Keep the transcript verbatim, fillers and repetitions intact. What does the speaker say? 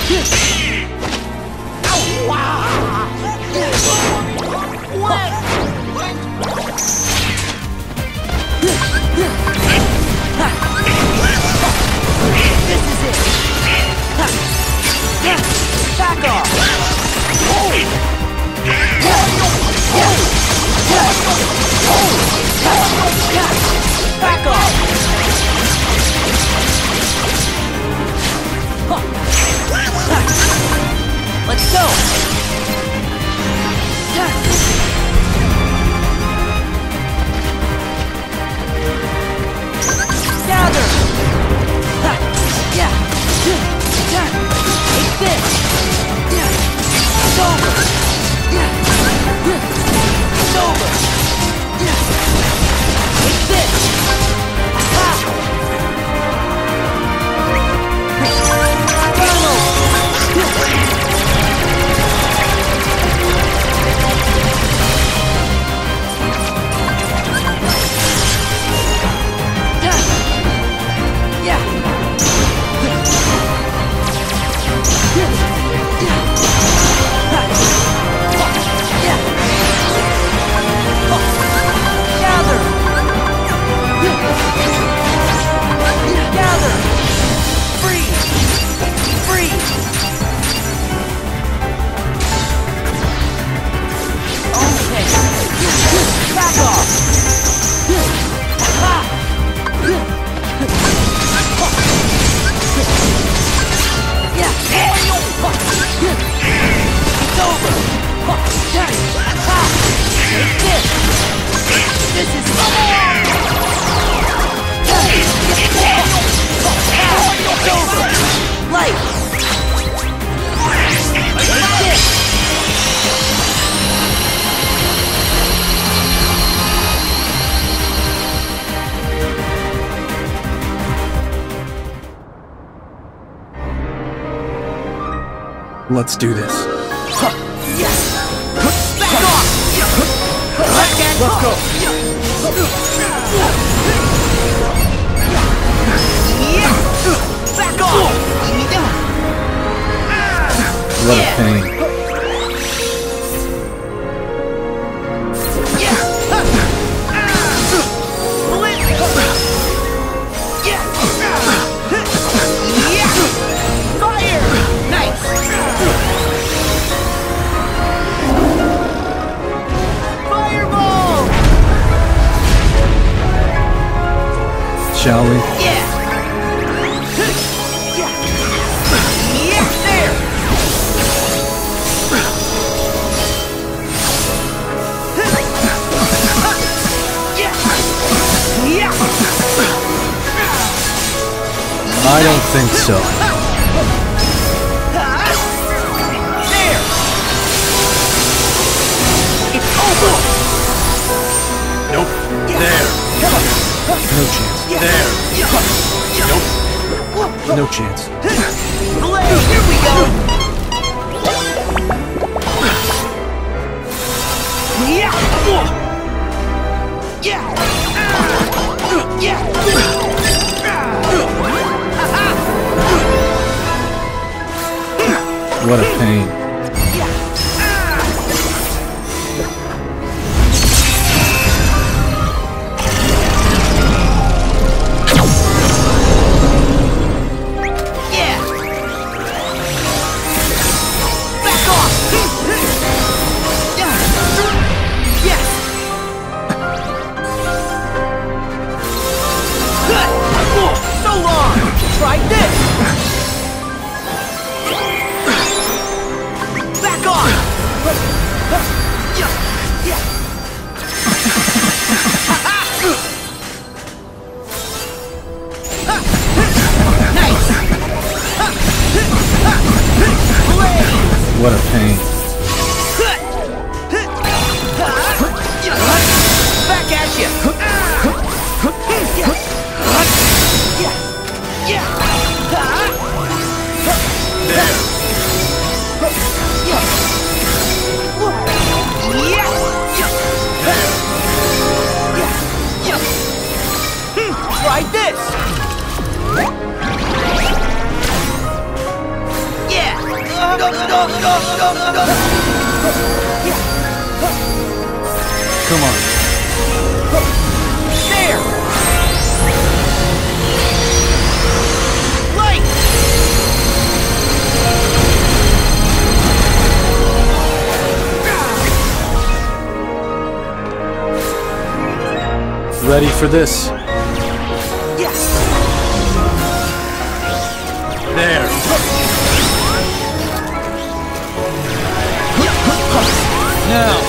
Let's go! Gather! Ha! Yeah! Yeah! Take this! Yeah! It's over! Yeah! It's over! Yeah! Take this! Ha! Let's do this. Yes! Back off! Let's go! Back off! What a pain. Shall we? Yeah. Yeah. Yeah. There. Yeah. Yeah. I don't think so. There. It's over. Nope. There. Come on. No chance. There. Nope. No chance. Blade, here we go. Yeah. Yeah. Yeah. What a pain. Try this! Back on! Nice! What a pain. Back at you! Try this! Yeah! Come on. There! Light! Ready for this? Yes! There. Now.